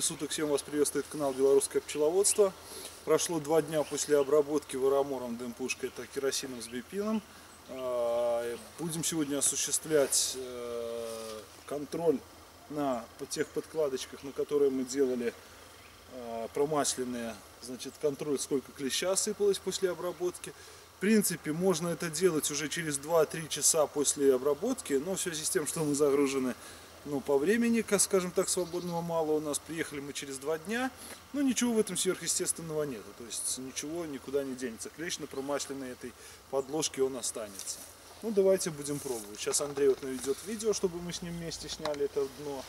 суток, всем вас приветствует канал Белорусское пчеловодство. Прошло 2 дня после обработки варомором, дым-пушкой, это керосином с бипином. Будем сегодня осуществлять контроль на тех подкладочках, на которые мы делали промасленные. Значит, контроль, сколько клеща сыпалось после обработки. В принципе, можно это делать уже через 2-3 часа после обработки, но в связи с тем, что мы загружены по времени, скажем так, свободного мало у нас, приехали мы через 2 дня, но ничего в этом сверхъестественного нет, то есть ничего никуда не денется, клещ на промасленной этой подложке он останется. Ну давайте будем пробовать. Сейчас Андрей вот наведет видео, чтобы мы с ним вместе сняли это дно.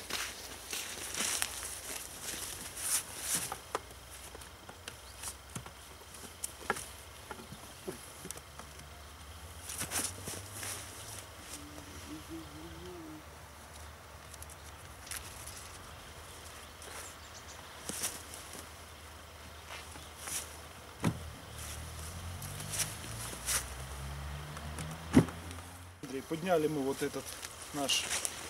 Подняли мы вот этот наш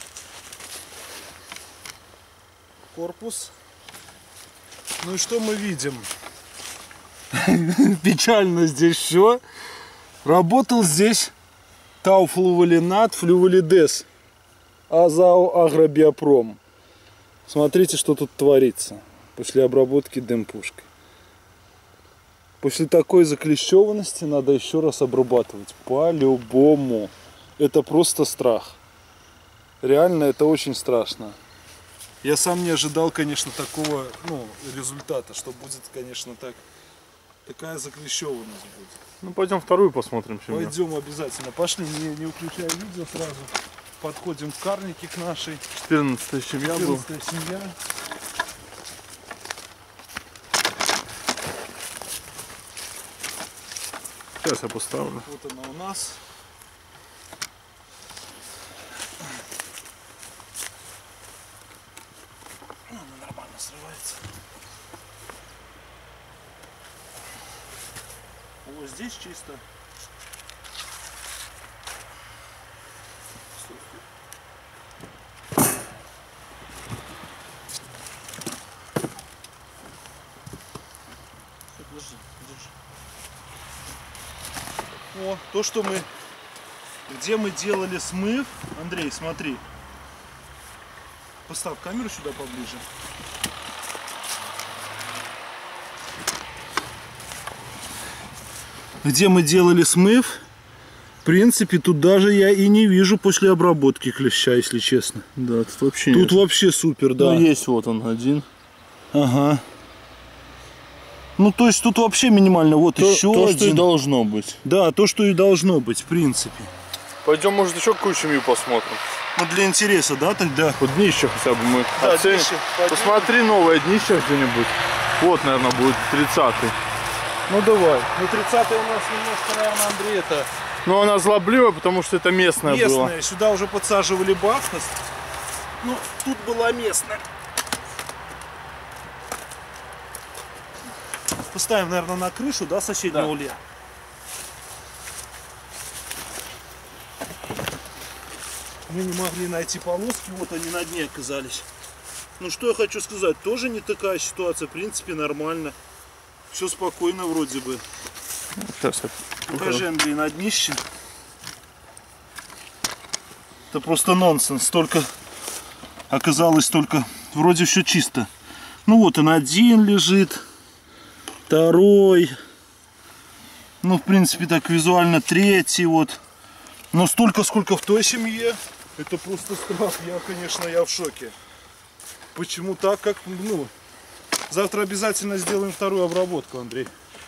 корпус. Ну и что мы видим? Печально здесь все. Работал здесь тауфлувалинат, флювалидес, АЗАО Агробиопром. Смотрите, что тут творится после обработки дым-пушкой. После такой заклещеванности надо еще раз обрабатывать по-любому. Это просто страх. Реально это очень страшно. Я сам не ожидал, конечно, такого результата, что будет, конечно, такая заклещеванность будет. Ну пойдем вторую посмотрим. Пойдем обязательно. Пошли, не включая видео сразу. Подходим к карнике к нашей. 14-я семья была. 14-я семья. Сейчас я поставлю. Вот она у нас. Она нормально срывается. Вот здесь чисто. Подожди, держи. О, то, что мы, где мы делали смыв. Андрей, смотри. Поставь камеру сюда поближе. Где мы делали смыв, в принципе, тут даже я и не вижу после обработки клеща, если честно. Да, тут вообще тут нет. Вообще супер, да. Ну, есть вот он один. Ага. Ну, то есть тут вообще минимально. Вот еще то, один. что и должно быть. Да, то, что и должно быть, в принципе. Пойдем, может, еще какую семью посмотрим. Ну, для интереса, да, тогда? Вот днище хотя бы мы да, оценим. Днище. Посмотри новое днище где-нибудь. Вот, наверное, будет 30-й. Ну, давай. Ну, 30-й у нас немножко, наверное, Андрей, это... Но она злобливая, потому что это местная была. Местная. Сюда уже подсаживали бафтос. Ну, тут была местная. Поставим, наверное, на крышу, да, соседнего улья. Мы не могли найти полоски, вот они на дне оказались. Ну, что я хочу сказать, тоже не такая ситуация, в принципе, нормально. Все спокойно вроде бы. Сейчас я покажи, Андрей, на днище. Это просто нонсенс. Только оказалось, только вроде все чисто. Ну вот он один лежит, второй. Ну, в принципе, так визуально третий вот. Но столько, сколько в той семье, это просто страх. Я в шоке. Почему так, как, завтра обязательно сделаем вторую обработку, Андрей.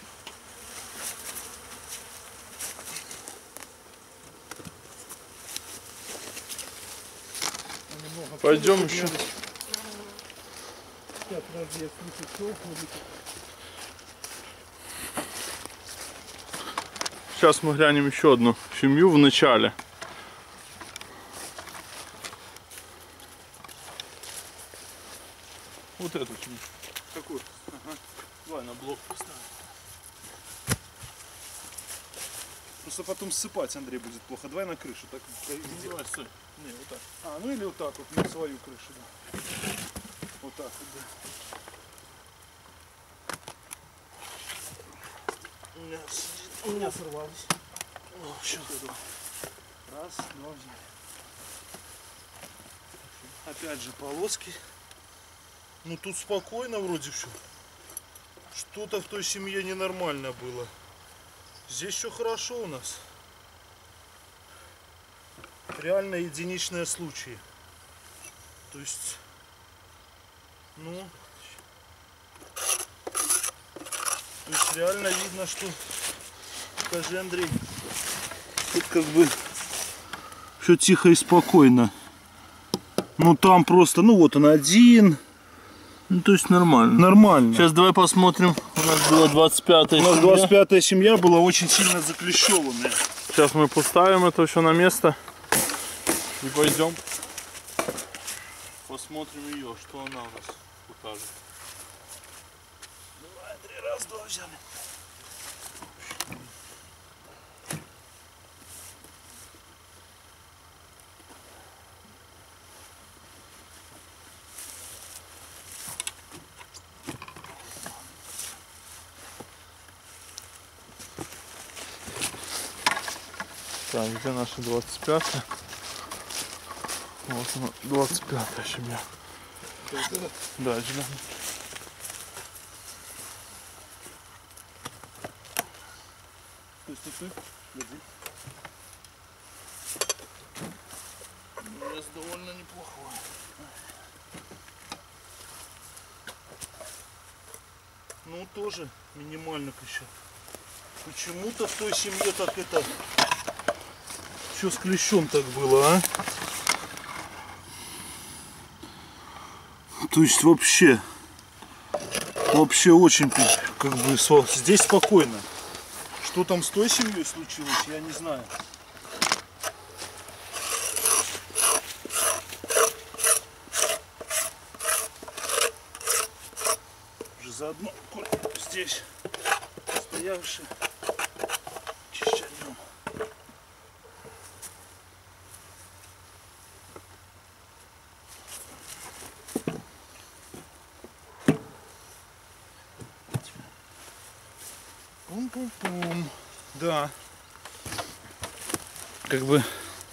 пойдем еще. Сейчас мы глянем еще одну семью в начале. Вот эту семью. Какую? Ага. Давай на блок поставим. Просто потом ссыпать, Андрей, будет плохо. Давай на крышу. Так, давай, стой. Не, вот так. А, ну или вот так вот, на свою крышу. Да. Вот так вот, да. У меня сорвались. Сейчас иду. Раз, два, взяли. Опять же полоски. Ну тут спокойно вроде все. Что-то в той семье ненормально было. Здесь все хорошо у нас. Реально единичные случаи. То есть, ну, то есть реально видно, что, скажи, Андрей, тут как бы все тихо и спокойно. Ну там просто, ну вот он один. Ну, то есть нормально. Нормально. Сейчас давай посмотрим. У нас была 25-я семья. У нас 25-я семья была очень сильно заклещеванная. Сейчас мы поставим это все на место. И пойдем. Посмотрим ее, что она у нас покажет. Давай, Андрей, раз, два взяли. Так, где наша 25-я? Вот она, 25-я семья. Да, зеленый. Стой. Смотри. Вес довольно неплохой. Ну тоже минимально еще. Почему-то в той семье так это все с клещом так было, а? То есть вообще очень как бы здесь спокойно. Что там с той семьей случилось, я не знаю. Уже заодно здесь стоявшие чищанем. Пум-пум-пум. Да. Как бы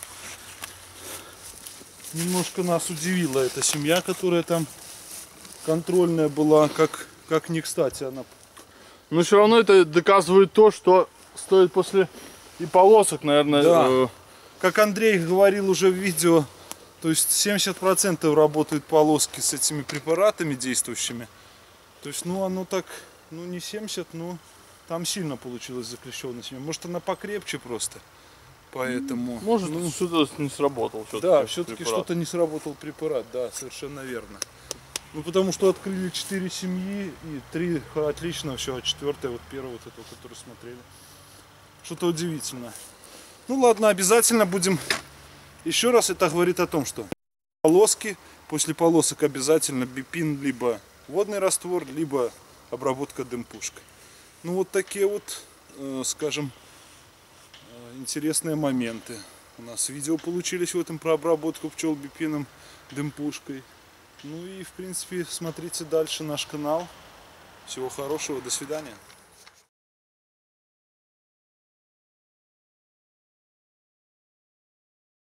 немножко нас удивила эта семья, которая там контрольная была, как не кстати она. Но все равно это доказывает то, что стоит после и полосок, наверное. Да. Как Андрей говорил уже в видео, то есть 70% работают полоски с этими препаратами действующими. То есть, ну оно так, ну не 70, но там сильно получилось заклещенная семья. Может она покрепче просто. Поэтому. Может, ну, что-то не сработал. Да, все-таки что-то не сработал препарат, да, совершенно верно. Ну потому что открыли 4 семьи и 3 отлично, все, а 4-я, вот первая, вот эта, которую смотрели. Что-то удивительное. Ну ладно, обязательно будем. Еще раз это говорит о том, что полоски, после полосок обязательно бипин, либо водный раствор, либо обработка дымпушкой. Ну вот такие вот, скажем, интересные моменты. У нас видео получились в этом про обработку пчел бипином, дымпушкой. Ну и в принципе смотрите дальше наш канал. Всего хорошего, до свидания.